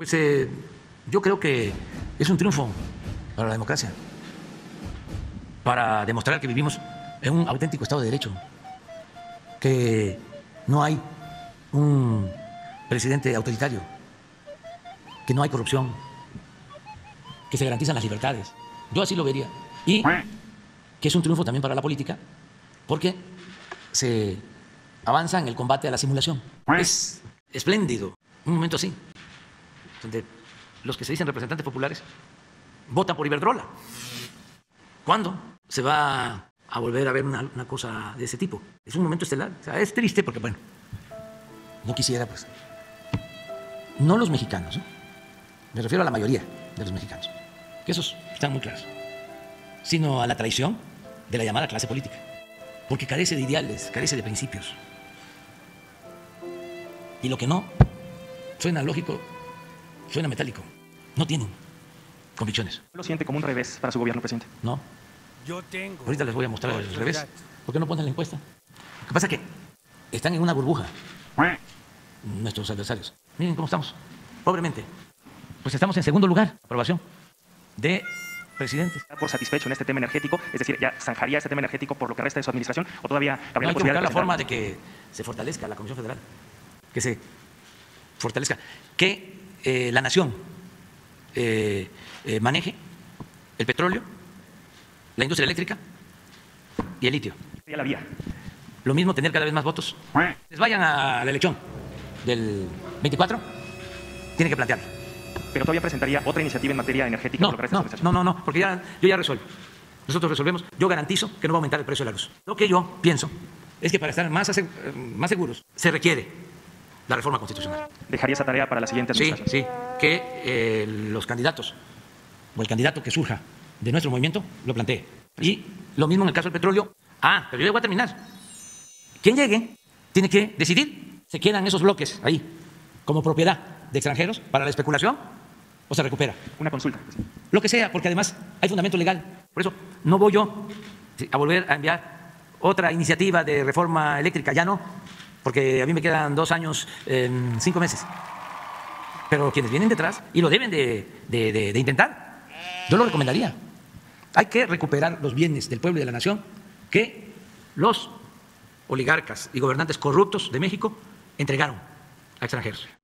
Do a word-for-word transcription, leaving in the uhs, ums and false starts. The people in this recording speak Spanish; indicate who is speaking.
Speaker 1: Pues eh, yo creo que es un triunfo para la democracia, para demostrar que vivimos en un auténtico Estado de Derecho, que no hay un presidente autoritario, que no hay corrupción, que se garantizan las libertades. Yo así lo vería. Y que es un triunfo también para la política, porque se avanza en el combate a la simulación. Es espléndido un momento así, donde los que se dicen representantes populares votan por Iberdrola. ¿Cuándo se va a volver a ver una, una cosa de ese tipo? Es un momento estelar. O sea, es triste porque, bueno, no quisiera, pues, no los mexicanos, ¿eh? Me refiero a la mayoría de los mexicanos, que esos están muy claros, sino a la traición de la llamada clase política, porque carece de ideales, carece de principios. Y lo que no suena lógico, suena metálico. No tienen convicciones.
Speaker 2: ¿Lo siente como un revés para su gobierno, presidente?
Speaker 1: No.
Speaker 3: Yo tengo.
Speaker 1: Ahorita les voy a mostrar el revés. ¿Por qué no ponen la encuesta? Lo que pasa es que están en una burbuja nuestros adversarios. Miren cómo estamos, pobremente. Pues estamos en segundo lugar, aprobación de presidentes.
Speaker 2: ¿Está por satisfecho en este tema energético? Es decir, ¿ya zanjaría este tema energético por lo que resta de su administración? ¿O todavía
Speaker 1: No,
Speaker 2: habría
Speaker 1: hay
Speaker 2: la
Speaker 1: que buscar
Speaker 2: posibilidad
Speaker 1: la
Speaker 2: de
Speaker 1: forma
Speaker 2: presentar?
Speaker 1: de que se fortalezca la Comisión Federal, que se fortalezca, que eh, la nación eh, eh, maneje el petróleo, la industria eléctrica y el litio.
Speaker 2: Ya la vía.
Speaker 1: Lo mismo, tener cada vez más votos. Les vayan a la elección del veinticuatro, tienen que plantearlo.
Speaker 2: Pero todavía presentaría otra iniciativa en materia energética
Speaker 1: No,
Speaker 2: por lo que resta de
Speaker 1: no,
Speaker 2: su administración.
Speaker 1: no, no, no, porque ya, yo ya resuelvo. Nosotros resolvemos. Yo garantizo que no va a aumentar el precio de la luz. Lo que yo pienso es que para estar más, aseg- más seguros se requiere la reforma constitucional.
Speaker 2: ¿Dejaría esa tarea para la siguiente
Speaker 1: Sí,
Speaker 2: administración?
Speaker 1: sí, que eh, los candidatos o el candidato que surja de nuestro movimiento lo plantee. Y lo mismo en el caso del petróleo. Ah, pero yo ya voy a terminar. Quien llegue tiene que decidir. ¿Se quedan esos bloques ahí como propiedad de extranjeros para la especulación o se recupera?
Speaker 2: Una consulta.
Speaker 1: Lo que sea, porque además hay fundamento legal. Por eso no voy yo a volver a enviar otra iniciativa de reforma eléctrica, ya no, porque a mí me quedan dos años, eh, cinco meses. Pero quienes vienen detrás y lo deben de, de, de, de intentar, yo lo recomendaría. Hay que recuperar los bienes del pueblo y de la nación que los oligarcas y gobernantes corruptos de México entregaron a extranjeros.